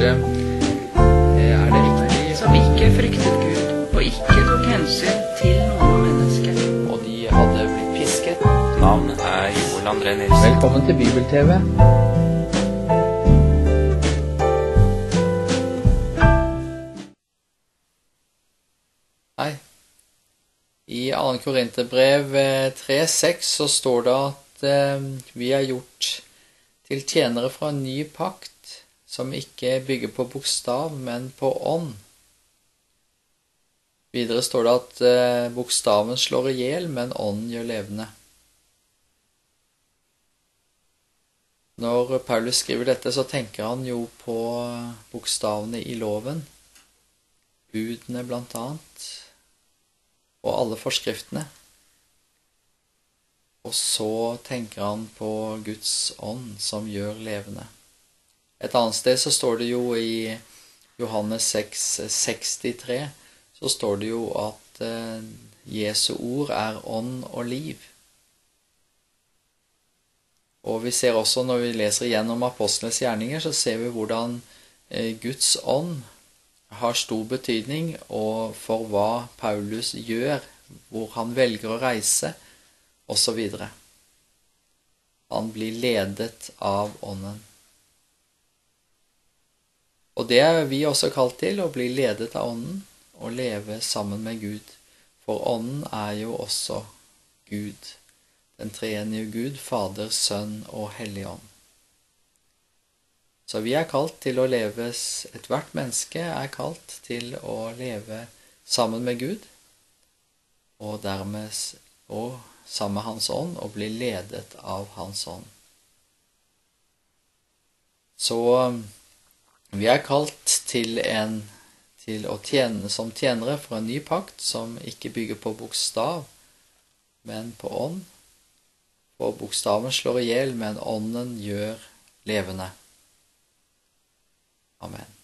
er det riktig. Som ikke fryktet Gud, og ikke tok hensyn til noen mennesker. Og de hadde blitt pisket. Navnet er Joel André Nilsen. Velkommen til Bibel-TV. Hei. I 2. Korinterbrev 3:6 så står det at vi er gjort til tjenere fra en ny pakt, som ikke bygger på bokstav, men på ånd. Videre står det at bokstaven slår ihjel, men ånden gjør levende. Når Paulus skriver dette, så tenker han jo på bokstavene i loven, budene blant annet, og alle forskriftene. Og så tenker han på Guds ånd som gjør levende. Et annet sted så står det jo i Johannes 6:63, så står det jo at Jesu ord er ånd og liv. Og vi ser også, når vi leser igjennom apostlenes gjerninger, så ser vi hvordan Guds ånd har stor betydning og for hva Paulus gjør, hvor han velger å reise, og så videre. Han blir ledet av ånden. Og det er vi også kalt til, å bli ledet av ånden og leve sammen med Gud. For ånden er jo også Gud, den treenige Gud, Fader, Sønn og Hellig Ånd. Så vi er kalt til å leve, ethvert menneske er kalt til å leve sammen med Gud, og dermed sammen med Hans ånd, og bli ledet av Hans ånd. Så vi er kalt til å tjene som tjenere for en ny pakt, som ikke bygger på bokstav, men på ånd. For bokstaven slår ihjel, men ånden gjør levende. Amen.